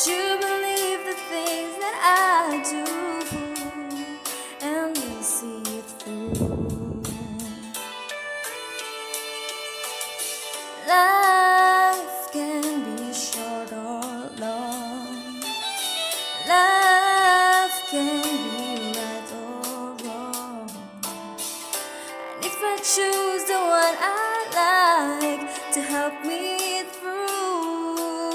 you believe the things that I do, and we'll see it through. Life can be short or long. Life can be right or wrong. And if I choose the one I like to help me through,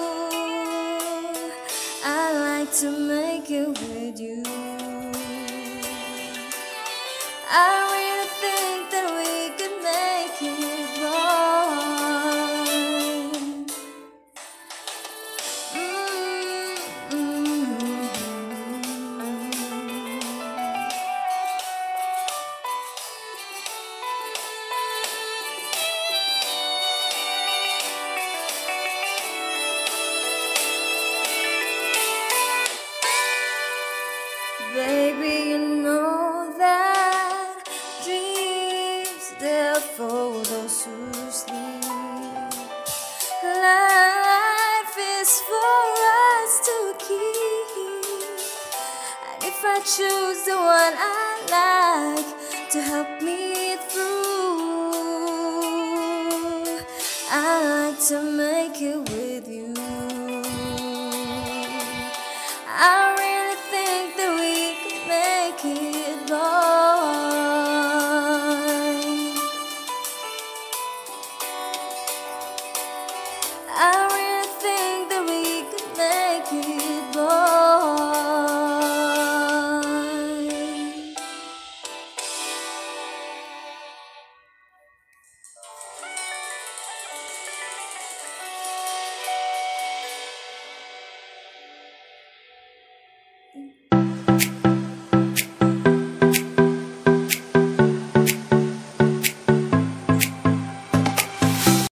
I like to make it with you. I really think that we could make it right. Baby, you know that dreams, they're for those who sleep. Life is for us to keep. And if I choose the one I like to help me through, I like to make it with you. I really think that we could make it right. I really think that we could make it right.